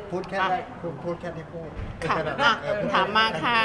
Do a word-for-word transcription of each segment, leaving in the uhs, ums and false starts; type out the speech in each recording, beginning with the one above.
พูดแค่ได้พูดแค่ที่พูดค่ะถามมาค่ะ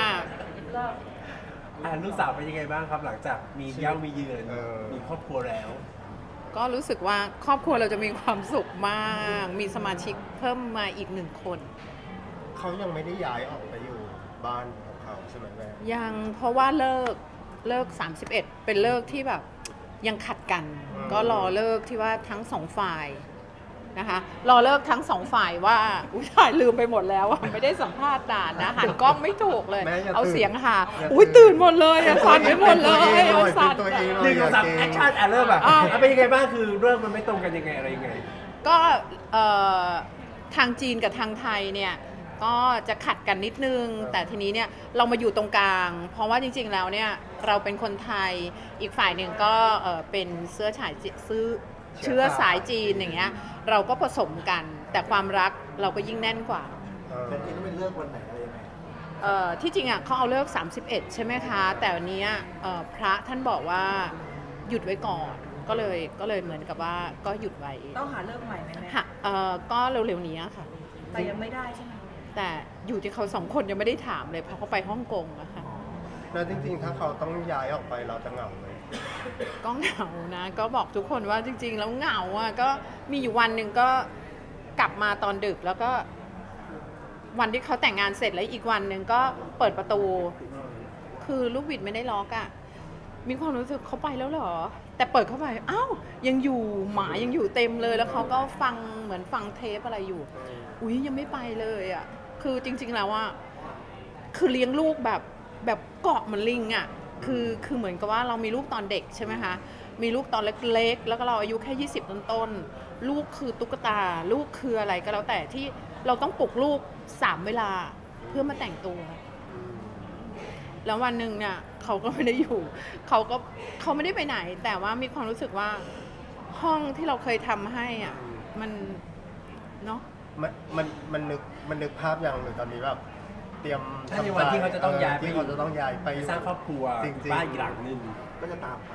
ลูกสาวเป็นยังไงบ้างครับหลังจากมีเย้ามีเยือนมีครอบครัวแล้วก็รู้สึกว่าครอบครัวเราจะมีความสุขมากมีสมาชิกเพิ่มมาอีกหนึ่งคนเขายังไม่ได้ย้ายออกไปอยู่บ้านของเขาใช่ไหมแม่ยังเพราะว่าเลิกเลิกสามสิบเอ็ดเป็นเลิกที่แบบยังขัดกันก็รอเลิกที่ว่าทั้งสองฝ่ายนะคะรอเลิกทั้งสองฝ่ายว่าอุ้ยถ่ายลืมไปหมดแล้วว่าไม่ได้สัมภาษณ์นานนะหันกล้องไม่ถูกเลยเอาเสียงหาอุ้ยตื่นหมดเลยสั่นไปหมดเลยเอาสั่นหนึ่งสามแอคชั่นอ่ะเริ่มอ่ะเป็นยังไงบ้างคือเรื่องมันไม่ตรงกันยังไงอะไรยังไงก็ทางจีนกับทางไทยเนี่ยก็จะขัดกันนิดนึงแต่ทีนี้เนี่ยเรามาอยู่ตรงกลางเพราะว่าจริงๆแล้วเนี่ยเราเป็นคนไทยอีกฝ่ายหนึ่งก็เป็นเสื้อฉายซื้อเชื้อสายจีนอย่างเงี้ยเราก็ผสมกันแต่ความรักเราก็ยิ่งแน่นกว่าแต่จริงๆเป็นเลิกวันไหนอะไรยังไงที่จริงอ่ะเขาเอาเลิกสามสิบเอ็ดใช่ไหมคะแต่วันนี้พระท่านบอกว่าหยุดไว้ก่อนก็เลยก็เลยเหมือนกับว่าก็หยุดไว้ต้องหาเลิกใหม่ไหมแม่ก็เร็วๆนี้ค่ะแต่ยังไม่ได้ใช่ไหมแต่อยู่ที่เขาสองคนยังไม่ได้ถามเลยเพราะเขาไปฮ่องกงอะค่ะแล้วจริงๆถ้าเขาต้องย้ายออกไปเราจะเหงาไหมก็เหงานะก็บอกทุกคนว่าจริงๆแล้วเหงาอ่ะก็มีอยู่วันหนึ่งก็กลับมาตอนดึกแล้วก็วันที่เขาแต่งงานเสร็จแล้วอีกวันหนึ่งก็เปิดประตูคือลูกบิดไม่ได้ล็อกอ่ะมีความรู้สึกเขาไปแล้วเหรอแต่เปิดเข้าไปอ้าวยังอยู่หมายังอยู่เต็มเลยแล้วเขาก็ฟังเหมือนฟังเทปอะไรอยู่อุ้ยยังไม่ไปเลยอ่ะคือจริงๆแล้วว่าคือเลี้ยงลูกแบบแบบเกาะเหมือนลิงอ่ะคือคือเหมือนกับว่าเรามีลูกตอนเด็กใช่ไหมคะมีลูกตอนเล็กๆแล้วก็เราอายุแค่ยี่สิบต้นๆลูกคือตุ๊กตาลูกคืออะไรก็แล้วแต่ที่เราต้องปลุกลูกสามเวลาเพื่อมาแต่งตัวแล้ววันหนึ่งเนี่ยเขาก็ไม่ได้อยู่เขาก็เขาไม่ได้ไปไหนแต่ว่ามีความรู้สึกว่าห้องที่เราเคยทำให้อ่ะมันเนาะมันมันมันนึกมันนึกภาพอย่างหนึ่งตอนนี้แบบเตรียมถ้าในวันที่เขาจะต้องย้ายที่เขาจะต้องย้ายไปสร้างครอบครัวบ้านอีกหลังนึงก็จะตามไป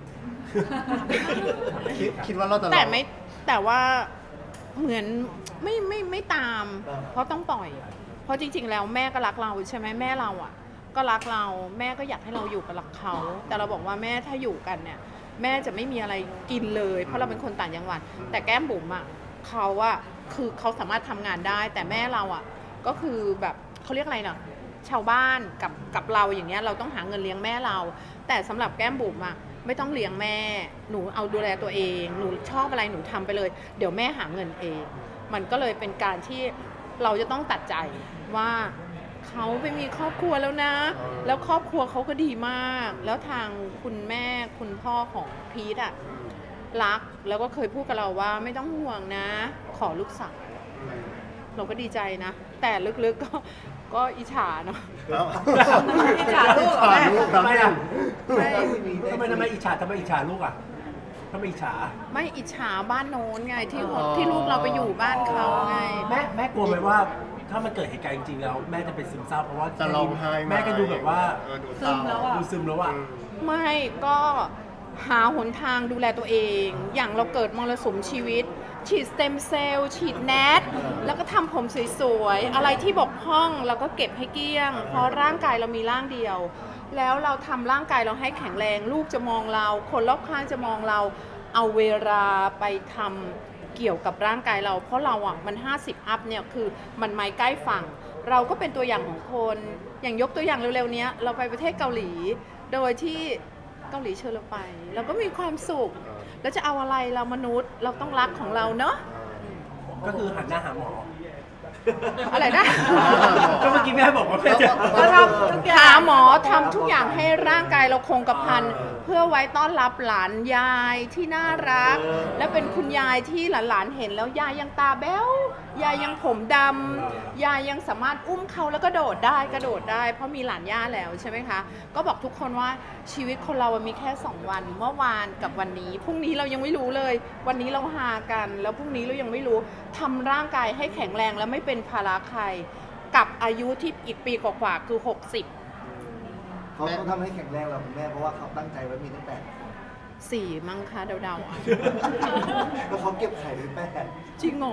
คิดคิดว่าเราจะแต่ไม่แต่ว่าเหมือนไม่ไม่ไม่ตามเพราะต้องปล่อยเพราะจริงๆแล้วแม่ก็รักเราใช่ไหมแม่เราอ่ะก็รักเราแม่ก็อยากให้เราอยู่กับเขาแต่เราบอกว่าแม่ถ้าอยู่กันเนี่ยแม่จะไม่มีอะไรกินเลยเพราะเราเป็นคนต่างจังหวัดแต่แก้มบุ๋มอ่ะเขาอ่ะคือเขาสามารถทำงานได้แต่แม่เราอ่ะก็คือแบบเขาเรียกอะไรเนาะชาวบ้านกับกับเราอย่างเงี้ยเราต้องหาเงินเลี้ยงแม่เราแต่สำหรับแก้มบุ๋มอ่ะไม่ต้องเลี้ยงแม่หนูเอาดูแลตัวเองหนูชอบอะไรหนูทำไปเลยเดี๋ยวแม่หาเงินเองมันก็เลยเป็นการที่เราจะต้องตัดใจว่าเขาไปมีครอบครัวแล้วนะแล้วครอบครัวเขาก็ดีมากแล้วทางคุณแม่คุณพ่อของพีทอะรักแล้วก็เคยพูดกับเราว่าไม่ต้องห่วงนะขอลูกสาวเราก็ดีใจนะแต่ลึกๆก็ก็อิจฉาเนาะอิจฉาลูกแม่ทำไมอ่ะทำไมทำไมอิจฉาทำไมอิจฉาลูกอ่ะทำไมอิจฉาไม่อิจฉาบ้านโน้นไงที่ที่ลูกเราไปอยู่บ้านเขาไงแม่แม่กลัวไหมว่าถ้ามันเกิดเหตุการณ์จริงๆแล้วแม่จะเป็นซึมเศร้าเพราะว่าจะร้องไห้แม่ก็ดูแบบว่าซึมแล้วอ่ะดูซึมแล้วอ่ะไม่ก็หาหนทางดูแลตัวเองอย่างเราเกิดมรสุมชีวิตฉีดสเต็มเซลล์ฉีดแนทแล้วก็ทำผมสวยๆอะไรที่บกพร่องเราก็เก็บให้เกลี้ยงเพราะร่างกายเรามีร่างเดียวแล้วเราทำร่างกายเราให้แข็งแรงลูกจะมองเราคนรอบข้างจะมองเราเอาเวลาไปทำเกี่ยวกับร่างกายเราเพราะเราอ่ะมันห้าสิบอัพเนี่ยคือมันไม่ใกล้ฝั่งเราก็เป็นตัวอย่างของคนอย่างยกตัวอย่างเร็วๆนี้เราไปประเทศเกาหลีโดยที่เกาหลีเชิญเราไปเราก็มีความสุขแล้วจะเอาอะไรเรามนุษย์เราต้องรักของเราเนาะก็คือหันหน้าหาหมออะไรนะก็เมื่อกี้แม่บอกว่าแม่จะหาหมอทำทุกอย่างให้ร่างกายเราคงกระพันเพื่อไว้ต้อนรับหลานยายที่น่ารักและเป็นคุณยายที่หลานๆเห็นแล้วยายยังตาแบ๊วยายยังผมดำยายยังสามารถอุ้มเขาแล้วก็โดดได้กระโดดได้เพราะมีหลานย่าแล้วใช่ไหมคะก็บอกทุกคนว่าชีวิตคนเรามีแค่สองวันเมื่อวานกับวันนี้พรุ่งนี้เรายังไม่รู้เลยวันนี้เราหากันแล้วพรุ่งนี้เรายังไม่รู้ทำร่างกายให้แข็งแรงและไม่เป็นภาระใครกับอายุที่อีกปีกว่าๆคือหกสิบเขาต้องทำให้แข็งแรงเราคุณแม่เพราะว่าเขาตั้งใจไว้มีตั้งแต่สี่มั้งคะเดาๆอ่ะแล้วเขาเก็บไข่ไว้แปดจริงเหรอ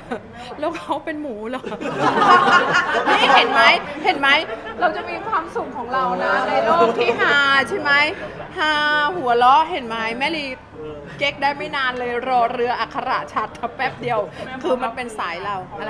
แล้วเขาเป็นหมูเหรอ นี่เห็นไหมเห็นไหมเราจะมีความสุขของเรานะในโลกที่ฮาใช่ไหมฮาหัวเราะเห็นไหมแม่ลีเก๊กได้ไม่นานเลยรอเรืออักขระชัดแป๊บเดียว คือมันเป็นสายเราอะไร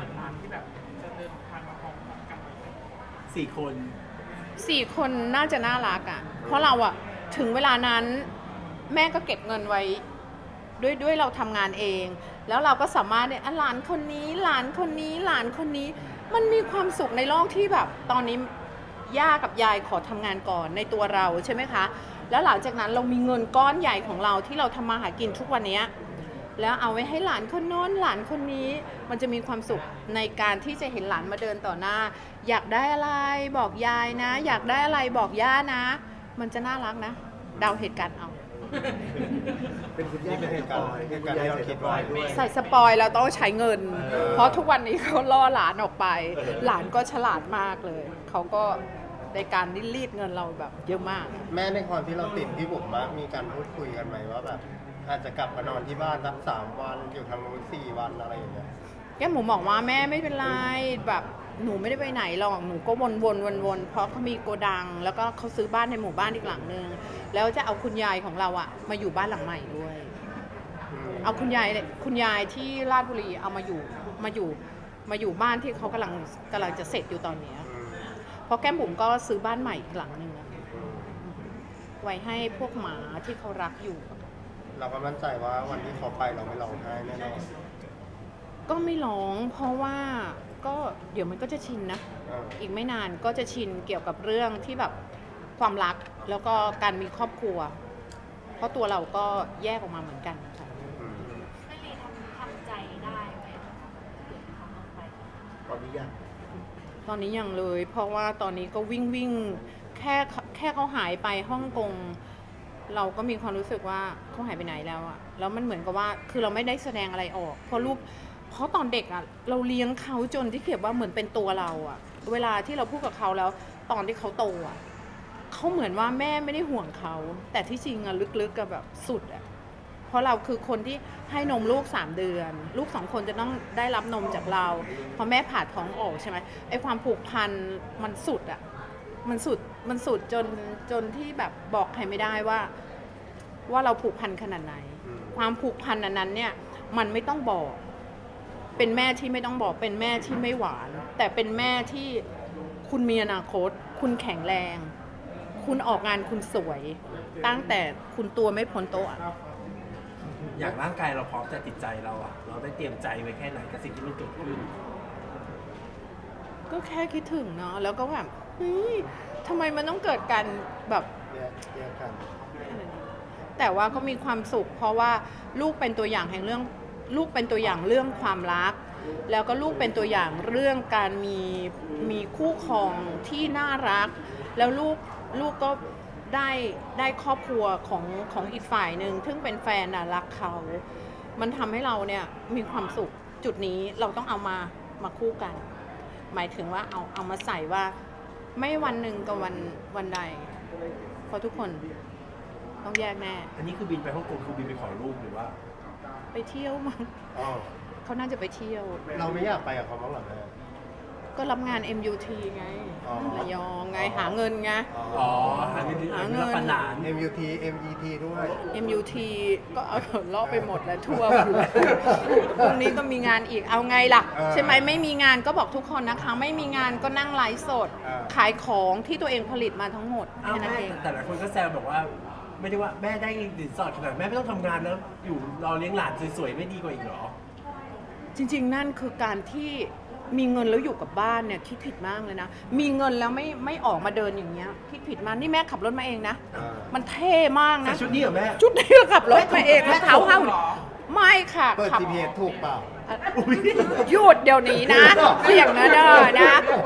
สี่คนสี่คนน่าจะน่ารักอ่ะเพราะเราอ่ะถึงเวลานั้นแม่ก็เก็บเงินไว้ด้วยด้วยเราทำงานเอง แล้วเราก็สามารถเนี่ยอ่ะหลานคนนี้หลานคนนี้หลานคนนี้ มันมีความสุขในโลกที่แบบตอนนี้ย่ากับยายขอทำงานก่อนในตัวเราใช่ไหมคะแล้วหลังจากนั้นเรามีเงินก้อนใหญ่ของเราที่เราทำมาหากินทุกวันนี้แล้วเอาไว้ให้หลานคนโน้นหลานคนนี้มันจะมีความสุขในการที่จะเห็นหลานมาเดินต่อหน้าอยากได้อะไรบอกยายนะอยากได้อะไรบอกย่านะ มันจะน่ารักนะเดาเหตุการณ์เอาเป็นคุณย่านี่เป็นเหตุการณ์เหตุการณ์ที่เราคิดไว้ด้วยใส่สปอยแล้วต้องใช้เงิน เพราะทุกวันนี้เขาล่อหลานออกไป หลานก็ฉลาดมากเลยเขาก็ในการรีดเงินเราแบบเยอะมากแม่ในความที่เราติดพี่บุ๋มมากมีการพูดคุยกันไหมว่าแบบอาจจะกลับมานอนที่บ้านสักสามวันอยู่ทางนู้นสี่วันอะไรอย่างเงี้ยแก้มหมูบอกว่าแม่ไม่เป็นไรแบบหนูไม่ได้ไปไหนหรอกหนูก็วนวนวนวนเพราะเขามีโกดัง แล้วก็เขาซื้อบ้านในหมู่บ้านอีกหลังนึงแล้วจะเอาคุณยายของเราอะมาอยู่บ้านหลังใหม่ด้วยเอาคุณยายคุณยายที่ราชบุรีเอามาอยู่มาอยู่มาอยู่บ้านที่เขากำลังกำลังจะเสร็จอยู่ตอนนี้เพราะแก้มบุ๋มก็ซื้อบ้านใหม่อีกหลังนึงไว้ให้พวกหมาที่เขารักอยู่เราก็มั่นใจว่าวันที่เขาไปเราไม่ร้องไห้แน่นอนก็ไม่ร้องเพราะว่าก็เดี๋ยวมันก็จะชินนะเอออีกไม่นานก็จะชินเกี่ยวกับเรื่องที่แบบความรักแล้วก็การมีครอบครัว เพราะตัวเราก็แยกออกมาเหมือนกันค่ะอืมไม่รีทำทำใจได้ไหมเกิดเขาออกไปตอนนี้ยังตอนนี้ยังเลย เพราะว่าตอนนี้ก็วิ่งวิ่งแค่แค่เขาหายไปฮ่องกงเราก็มีความรู้สึกว่าเขาหายไปไหนแล้วอะแล้วมันเหมือนกับว่าคือเราไม่ได้แสดงอะไรออกเพราะลูกเพราะตอนเด็กอะเราเลี้ยงเขาจนที่เขียนว่าเหมือนเป็นตัวเราอะเวลาที่เราพูดกับเขาแล้วตอนที่เขาโตอะเขาเหมือนว่าแม่ไม่ได้ห่วงเขาแต่ที่จริงอะลึกๆกับแบบสุดอะเพราะเราคือคนที่ให้นมลูกสามเดือนลูกสองคนจะต้องได้รับนมจากเราพอแม่ผ่าท้องออกใช่ไหมไอ้ความผูกพันมันสุดอะมันสุดมันสุดจนจนที่แบบบอกใครไม่ได้ว่าว่าเราผูกพันขนาดไหนความผูกพันอันนั้นเนี่ยมันไม่ต้องบอกเป็นแม่ที่ไม่ต้องบอกเป็นแม่ที่ไม่หวานแต่เป็นแม่ที่คุณมีอนาคตคุณแข็งแรงคุณออกงานคุณสวยตั้งแต่คุณตัวไม่พ้นโต๊ะอย่างร่างกายเราพร้อมแต่จิตใจเราอะเราได้เตรียมใจไว้แค่ไหนกับสิ่งที่มันเกิดขึ้นก็แค่คิดถึงเนาะแล้วก็แบบเฮ้ยทำไมมันต้องเกิดการแบบแยกแยกกันแต่ว่าก็มีความสุข เพราะว่าลูกเป็นตัวอย่างแห่งเรื่องลูกเป็นตัวอย่างเรื่องความรัก แล้วก็ลูกเป็นตัวอย่างเรื่องการมีมีคู่ครองที่น่ารัก แล้วลูกลูกก็ได้ได้ครอบครัวของของอีกฝ่ายหนึ่งซึ่งเป็นแฟนน่ะรักเขามันทำให้เราเนี่ยมีความสุขจุดนี้เราต้องเอามามาคู่กัน หมายถึงว่าเอาเอามาใส่ว่าไม่วันหนึ่งกับวันวันใดเพราะทุกคนต้องแยกแน่อันนี้คือบินไปฮ่องกงคือบินไปขอลูกหรือว่าไปเที่ยวมั้งอ๋อเขาน่าจะไปเที่ยวเราไม่อยากไปกับเขาบ้างเหรอแม่ก็รับงาน เอ็ม ยู ที ไงอ๋อระยองไงหาเงินไงอ๋ออันนี้คืออันนี้รับประนานเอ็ม ยู ที เอ็ม อี ที ด้วยเอ็ม ยู ที ก็เอาล่อไปหมดแล้วทั่วหมดเลยพรุ่งนี้ก็มีงานอีกเอาไงล่ะเออใช่ไหมไม่มีงานก็บอกทุกคนนะคะ ไม่มีงานก็นั่งไลฟ์สดเออขายของที่ตัวเองผลิตมาทั้งหมดอ้าวแค่นั้นแม่เองแต่ละคนก็แซวบอกว่า ไม่ได้ว่าแม่ได้สินสอดขนาดแม่ไม่ต้องทำงานแล้วอยู่รอเลี้ยงหลานสวยๆไม่ดีกว่าอีกเหรอจริงๆนั่นคือการที่มีเงินแล้วอยู่กับบ้านเนี่ยคิดผิดมากเลยนะ มีเงินแล้วไม่ไม่ออกมาเดินอย่างเงี้ยคิดผิดมากนี่แม่ขับรถมาเองนะอ่ามันเท่มากนะใส่ชุดนี้เหรอแม่ชุดนี้ก็ขับรถมาเองแม่เท้าเข้าไม่ค่ะเปิดขับจี พี เอส ถูกเปล่าหยุดเดี๋ยวนี้นะเสี่ยงนะเด้อนะ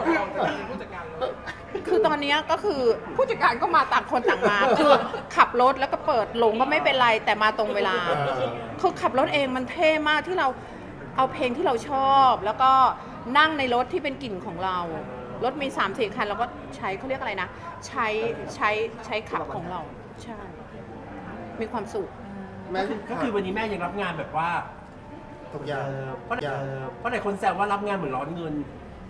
คือตอนนี้ก็คือผู้จัดการก็มาต่างคนต่างมาคือขับรถแล้วก็เปิดหลงก็ไม่เป็นไรแต่มาตรงเวลาเออคือขับรถเองมันเท่มากที่เราเอาเพลงที่เราชอบ แล้วก็นั่งในรถที่เป็นกลิ่นของเรา รถมีสามสี่คันเราก็ใช้เขาเรียกอะไรนะ ใช้ใช้ใช้ขับของเรา ใช่ มีความสุขแม่ก็คือวันนี้แม่ยังรับงานแบบว่าทุกอย่างเพราะทุกอย่างเพราะหลายคนแซวว่ารับงานเหมือนร้อนเงิน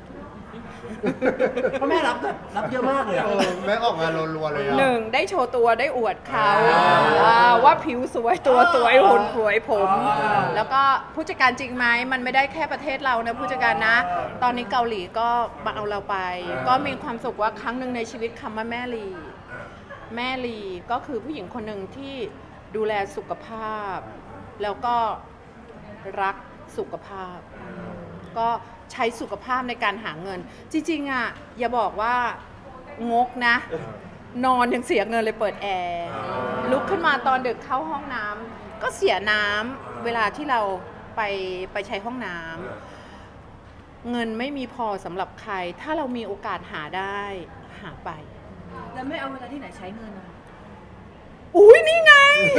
เพราะแม่รับแบบรับเยอะมากเลยอะเออแม่ออกมารัวๆเลยอะหนึ่งได้โชว์ตัวได้อวดเขาอ่าอ่าว่าผิวสวยตัวสวยหุ่นสวยผมอ่าแล้วก็ผู้จัดการจริงไหมมันไม่ได้แค่ประเทศเรานะผู้จัดการนะ ตอนนี้เกาหลีก็มาเอาเราไป ก็มีความสุขว่าครั้งหนึ่งในชีวิตคำว่าแม่ลีแม่ลีก็คือผู้หญิงคนหนึ่งที่ดูแลสุขภาพ แล้วก็รักสุขภาพ ก็ใช้สุขภาพในการหาเงิน จริงๆอ่ะอย่าบอกว่างกนะ นอนยังเสียเงินเลยเปิดแอร์ลุกขึ้นมาตอนดึกเข้าห้องน้ำก็เสียน้ำเวลาที่เราไปไปใช้ห้องน้ำเงินไม่มีพอสำหรับใคร ถ้าเรามีโอกาสหาได้หาไปแล้วไม่เอาเวลาที่ไหนใช้เงินอะอุ้ยนี่ไง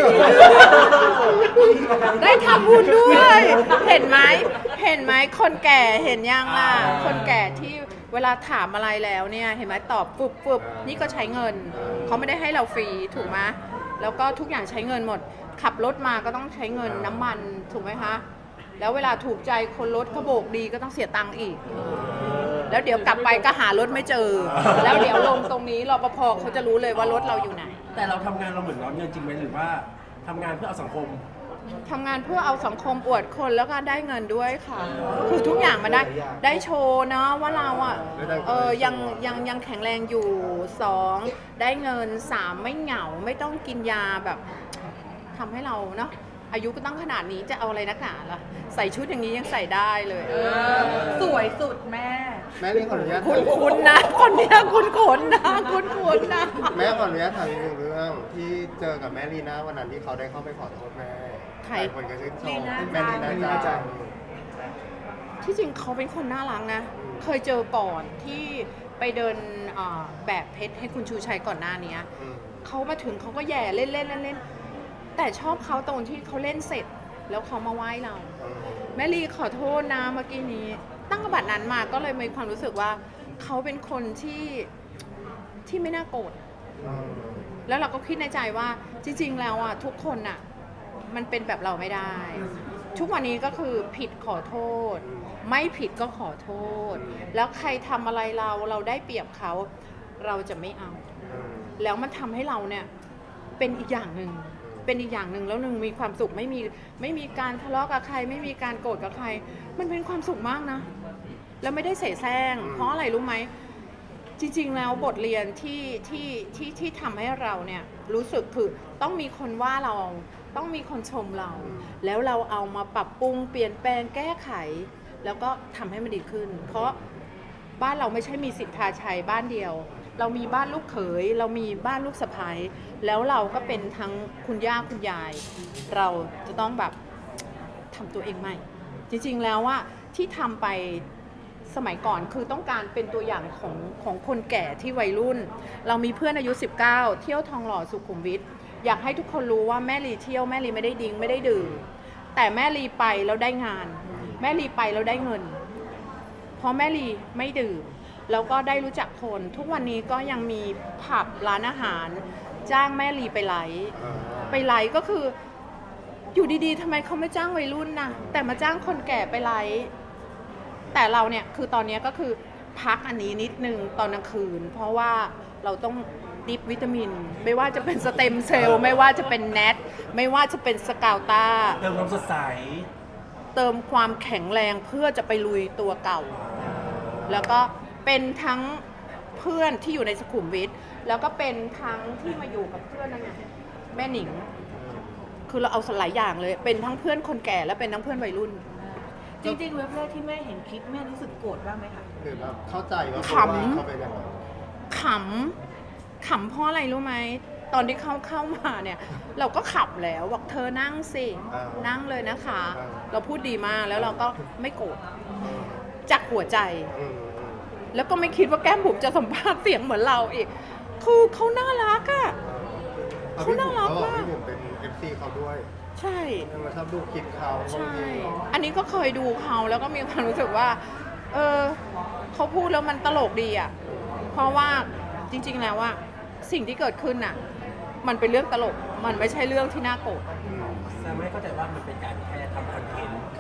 ได้ทำบุญด้วย เห็นไหมเห็นไหมคนแก่เห็นยังล่ะ คนแก่ที่เวลาถามอะไรแล้วเนี่ยเห็นไหมตอบปุ๊บปุ๊บนี่ก็ใช้เงิน เขาไม่ได้ให้เราฟรีถูกไหมแล้วก็ทุกอย่างใช้เงินหมด ขับรถมาก็ต้องใช้เงินน้ำมันถูกไหมคะ แล้วเวลาถูกใจคนรถเขาโบกดีก็ต้องเสียตังค์อีก แล้วเดี๋ยวกลับไปก็หารถไม่เจอ แล้วเดี๋ยวลงตรงนี้รปภเขาจะรู้เลยว่ารถเราอยู่ไหนแต่เราทำงานเราเหมือนร้อนเงินจริงไหมหรือว่าทำงานเพื่อเอาสังคมทำงานเพื่อเอาสังคมอวดคนแล้วก็ได้เงินด้วยค่ะ คือทุกอย่างมันได้ได้โชว์เนาะว่าเราอ่ะเออยังยังยังแข็งแรงอยู่สองได้เงินสามไม่เหงาไม่ต้องกินยาแบบทำให้เราเนาะอายุก็ตั้งขนาดนี้จะเอาอะไรนักหนาล่ะใส่ชุดอย่างนี้ยังใส่ได้เลยสวยสุดแม่แม่นี่ขออนุญาตคุณคุณนะคนเนี้ยคุณขนนะคุณขนนะแม่ขออนุญาตถามอีกหนึ่งเรื่องที่เจอกับแม่ลีน่าวันนั้นที่เขาได้เข้าไปขอโทษแม่ใครหลายคนก็ชื่นชลีมน่าแม่ลีน่าจังที่จริงเขาเป็นคนน่ารักนะ เคยเจอก่อนที่ไปเดินอ่าแบบเพชรให้คุณชูชัยก่อนหน้านี้อืมเขามาถึงเขาก็แย่เล่นเล่นเล่นเล่นแต่ชอบเขาตรงที่เขาเล่นเสร็จ แล้วเขามาไหว้เราอืมแม่ลีขอโทษนะเมื่อกี้นี้ ตั้งกระบัดนั้นมาก็เลยมีความรู้สึกว่าเขาเป็นคนที่ที่ไม่น่าโกรธอืมแล้วเราก็คิดในใจว่าจริงๆแล้วอ่ะทุกคนอ่ะมันเป็นแบบเราไม่ได้ ทุกวันนี้ก็คือผิดขอโทษ ไม่ผิดก็ขอโทษ แล้วใครทำอะไรเราเราได้เปรียบเขาเราจะไม่เอาอืมแล้วมันทำให้เราเนี่ยเป็นอีกอย่างหนึ่งเป็นอีกอย่างหนึ่งแล้วหนึ่งมีความสุขไม่มีไม่มีการทะเลาะกับใคร ไม่มีการโกรธกับใคร มันเป็นความสุขมากนะ แล้วไม่ได้เสแสร้งเพราะอะไรรู้ไหมจริงๆแล้วบทเรียนที่ที่ที่ที่ทำให้เราเนี่ยรู้สึกคือต้องมีคนว่าเราต้องมีคนชมเรา แล้วเราเอามาปรับปรุงเปลี่ยนแปลงแก้ไข แล้วก็ทำให้มันดีขึ้น เพราะบ้านเราไม่ใช่มีสิทธาชัยบ้านเดียว เรามีบ้านลูกเขย เรามีบ้านลูกสะใภ้แล้วเราก็เป็นทั้งคุณย่าคุณยาย เราจะต้องแบบทำตัวเองใหม่ จริงๆแล้วว่าที่ทำไปสมัยก่อนคือต้องการเป็นตัวอย่างของของคนแก่ที่วัยรุ่น เรามีเพื่อนอายุสิบเก้าเที่ยวทองหล่อสุขุมวิทอยากให้ทุกคนรู้ว่าแม่ลีเที่ยวแม่ลีไม่ได้ดิ้งไม่ได้ดื่มแต่แม่ลีไปแล้วได้งาน แม่ลีไปแล้วได้เงิน เพราะแม่ลีไม่ดื่มแล้วก็ได้รู้จักคน ทุกวันนี้ก็ยังมีผับร้านอาหาร จ้างแม่ลีไปไลฟ์ไปไลฟ์ก็คืออยู่ดีๆทำไมเขาไม่จ้างวัยรุ่นนะแต่มาจ้างคนแก่ไปไลฟ์แต่เราเนี่ยคือตอนนี้ก็คือพักอันนี้นิดนึงตอนกลางคืน เพราะว่าเราต้องดิปวิตามิน ไม่ว่าจะเป็นสเต็มเซลล์ไม่ว่าจะเป็นแนทไม่ว่าจะเป็นสกาวตาเติมความสดใสเติมความแข็งแรงเพื่อจะไปลุยตัวเก่า แล้วก็เป็นทั้งเพื่อนที่อยู่ในสุขุมวิทแล้วก็เป็นทั้งที่มาอยู่กับเพื่อนนั่นไงแม่หนิง คือเราเอาหลายอย่างเลย เป็นทั้งเพื่อนคนแก่และเป็นทั้งเพื่อนวัยรุ่นจริงๆเว็บแรกที่แม่เห็นคลิปแม่รู้สึกโกรธบ้างไหมคะหรือแบบเข้าใจว่าขำเขาเป็นยังไงขำ ขำเพราะอะไรรู้ไหม ตอนที่เขาเข้ามาเนี่ย เราก็ขับแล้วบอกเธอนั่งสิอ่านั่งเลยนะคะอ่าเราพูดดีมากแล้วเราก็ไม่โกรธจากหัวใจอืมอืมแล้วก็ไม่คิดว่าแก้มบุ๋มจะสัมภาษณ์เสียงเหมือนเราอีก คือเขาน่ารักอะ เขาน่ารักเขาบอกมากพี่บุ๋มเป็น เอฟ ซี เขาด้วยใช่ยังมาชอบดูคลิปเขาบางใช่ทีอันนี้ก็เคยดูเขาแล้วก็มีความรู้สึกว่า เออเขาพูดแล้วมันตลกดีอะเพราะว่าจริงๆแล้วว่าสิ่งที่เกิดขึ้นน่ะ มันเป็นเรื่องตลก มันไม่ใช่เรื่องที่น่าโกรธแต่ไม่เข้าใจว่ามันเป็นการแค่ทำคอนเทนต์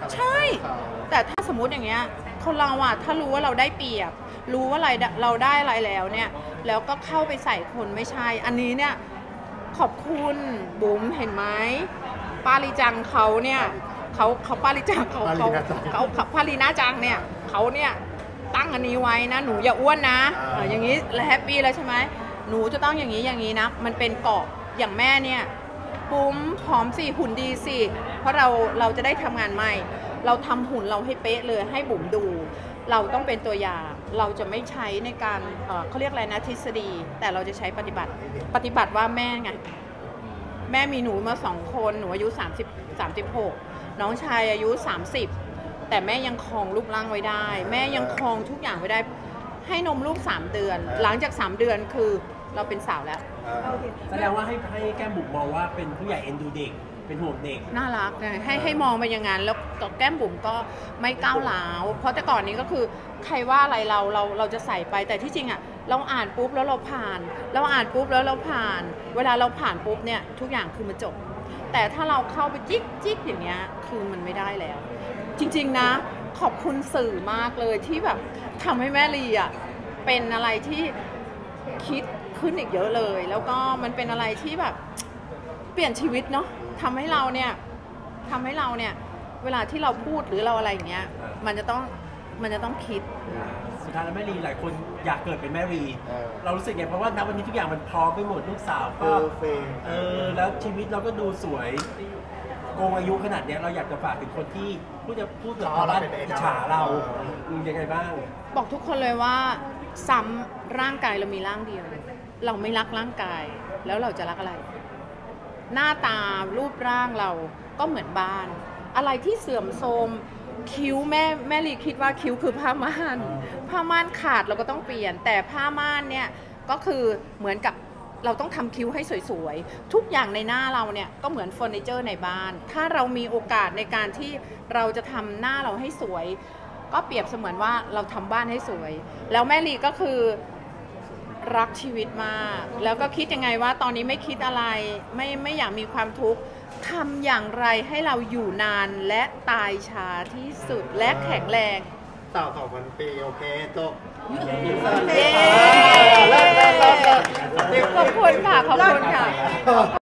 ใช่ แต่ถ้าสมมุติอย่างเงี้ยคนเราอะถ้ารู้ว่าเราได้เปรียบ รู้ว่าอะไรเราได้อะไรแล้วเนี่ยแล้วก็เข้าไปใส่คนไม่ใช่ อันนี้เนี่ยขอบคุณบุ๋มเห็นไหมปาริจังเขาเนี่ยเขาเขาปาริจังเขาเขาเขาเขาปารินาจังเนี่ยเขาเนี่ยตั้งอันนี้ไว้นะหนูอย่าอ้วนนะเอออย่างนี้แล้วแฮปปี้แล้วใช่ไหมหนูจะต้องอย่างนี้อย่างนี้นะมันเป็นเกาะอย่างแม่เนี่ยปุ้มผอมสิหุ่นดีสิเพราะเราเราจะได้ทำงานใหม่เราทำหุ่นเราให้เป๊ะเลยให้บุ๋มดู เราต้องเป็นตัวอย่างเราจะไม่ใช้ในการเอ่อเขาเรียกอะไรนะทฤษฎีแต่เราจะใช้ปฏิบัติปฏิบัติว่าแม่ไงแม่มีหนูมาสองคนหนูอายุสามสิบ สามสิบหกน้องชายอายุสามสิบแต่แม่ยังครองรูปร่างไว้ได้ แม่ยังครองทุกอย่างไว้ได้ให้นมลูกสามเดือนหลังจากสามเดือนคือเราเป็นสาวแล้วแสดงว่าให้ให้แก้มบุ๋มมองว่าเป็นผู้ใหญ่เอ็นดูเด็กเป็นห่วงเด็กน่ารักไงให้ให้มองไปอย่างนั้นแล้วก็แก้มบุ๋มก็ไม่ก้าวร้าวเพราะแต่ก่อนนี้ก็คือใครว่าอะไรเราเราเราจะใส่ไปแต่ที่จริงอ่ะเราอ่านปุ๊บแล้วเราผ่านเราอ่านปุ๊บแล้วเราผ่าน เวลาเราผ่านปุ๊บเนี่ยทุกอย่างคือมันจบ แต่ถ้าเราเข้าไปจิ๊กจิ๊กอย่างเงี้ยคือมันไม่ได้แล้ว จริงๆนะขอบคุณสื่อมากเลยที่แบบทำให้แม่ลีอ่ะเป็นอะไรที่คิดขึ้นอีกเยอะเลย แล้วก็มันเป็นอะไรที่แบบเปลี่ยนชีวิตเนาะทำให้เราเนี่ยทำให้เราเนี่ยเวลาที่เราพูดหรือเราอะไรอย่างเงี้ยมันจะต้องมันจะต้องคิดสุดท้ายแล้วแม่ลีหลายคนอยากเกิดเป็นแม่ลีเออเรารู้สึกไงเพราะว่าณวันนี้ทุกอย่างมันพร้อมไปหมดลูกสาวเฟก็อร์เฟย์เออแล้วชีวิตเราก็ดูสวยโกงอายุขนาดเนี้ยเราอยากจะฝากถึงคนที่พูดจะพูดแบบชาวบ้านอิจฉาเราอืมยังไงบ้างบอกทุกคนเลยว่าซ้ำร่างกายเรามีร่างเดียว เราไม่รักร่างกาย แล้วเราจะรักอะไร หน้าตารูปร่างเราก็เหมือนบ้าน อะไรที่เสื่อมโทรมคิ้วแม่แม่ลีคิดว่าคิ้วคือผ้าม่านผ้าม่านขาดเราก็ต้องเปลี่ยน แต่ผ้าม่านเนี่ยก็คือเหมือนกับเราต้องทำคิ้วให้สวยๆทุกอย่างในหน้าเราเนี่ยก็เหมือนเฟอร์นิเจอร์ในบ้าน ถ้าเรามีโอกาสในการที่เราจะทำหน้าเราให้สวย ก็เปรียบเสมือนว่าเราทำบ้านให้สวย แล้วแม่ลีก็คือรักชีวิตมาก แล้วก็คิดยังไงว่าตอนนี้ไม่คิดอะไรไม่ไม่อยากมีความทุกข์ทำอย่างไรให้เราอยู่นานและตายช้าที่สุดและแข็งแรงสาวสองพันปีโอเคจบเย้ขอบคุณค่ะขอบคุณค่ะ